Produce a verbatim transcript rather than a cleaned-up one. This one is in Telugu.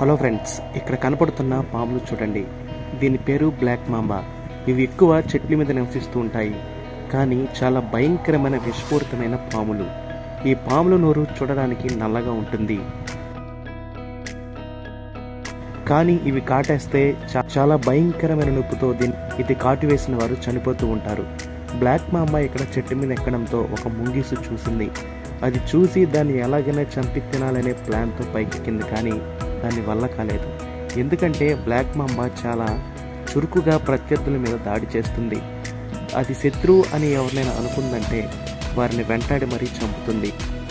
హలో ఫ్రెండ్స్, ఇక్కడ కనపడుతున్న పాములు చూడండి. దీని పేరు బ్లాక్ మాంబా. ఇవి ఎక్కువ చెట్ల మీద నివసిస్తూ ఉంటాయి, కానీ చాలా భయంకరమైన విషపూరితమైన పాములు. ఈ పాముల నోరు చూడడానికి నల్లగా ఉంటుంది, కానీ ఇవి కాటేస్తే చాలా భయంకరమైన నొప్పితో దీన్ని ఇది కాటు వేసిన వారు చనిపోతూ ఉంటారు. బ్లాక్ మాంబా ఇక్కడ చెట్టు మీద ఎక్కడంతో ఒక ముంగీసు చూసింది. అది చూసి దాన్ని ఎలాగైనా చంపి తినాలనే ప్లాన్తో పైకెక్కింది, కానీ దాని వల్ల కాలేదు. ఎందుకంటే బ్లాక్ మాంబా చాలా చురుకుగా ప్రత్యర్థుల మీద దాడి చేస్తుంది. అది శత్రువు అని ఎవరినైనా అనుకుందంటే వారిని వెంటాడి మరీ చంపుతుంది.